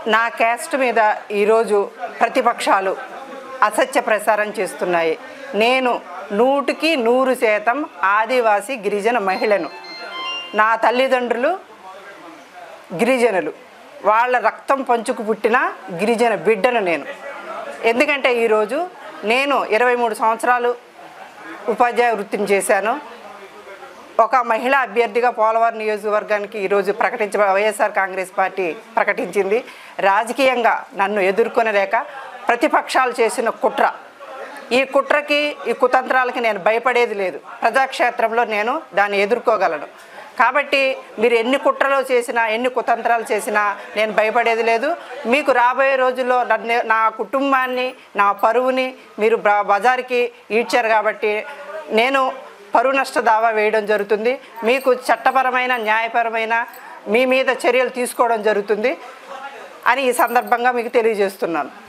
నా క్యాస్ట్ మీద ఈరోజు ప్రతిపక్షాలు అసత్య ప్రచారం చేస్తున్నాయి. నేను 100% ఆదివాసీ గిరిజన మహిళను. నా తల్లిదండ్రులు గిరిజనులు. వాళ్ళ రక్తం పంచుకు పుట్టిన గిరిజన బిడ్డను నేను. ఎందుకంటే ఈరోజు నేను 23 సంవత్సరాలు ఉపాధ్యాయ వృత్తిని చేశాను. ఒక మహిళా అభ్యర్థిగా పోలవరం నియోజకవర్గానికి ఈరోజు వైఎస్ఆర్ కాంగ్రెస్ పార్టీ ప్రకటించింది. రాజకీయంగా నన్ను ఎదుర్కొనలేక ప్రతిపక్షాలు చేసిన కుట్ర, ఈ కుట్రకి ఈ కుతంత్రాలకి నేను భయపడేది లేదు. ప్రజాక్షేత్రంలో నేను దాన్ని ఎదుర్కోగలను. కాబట్టి మీరు ఎన్ని కుట్రలు చేసినా ఎన్ని కుతంత్రాలు చేసినా నేను భయపడేది లేదు. మీకు రాబోయే రోజుల్లో నా కుటుంబాన్ని నా పరువుని మీరు బజార్కి ఈడ్చారు కాబట్టి నేను పరువు నష్ట దావా వేయడం జరుగుతుంది. మీకు చట్టపరమైన న్యాయపరమైన మీ మీద చర్యలు తీసుకోవడం జరుగుతుంది అని ఈ సందర్భంగా మీకు తెలియజేస్తున్నాను.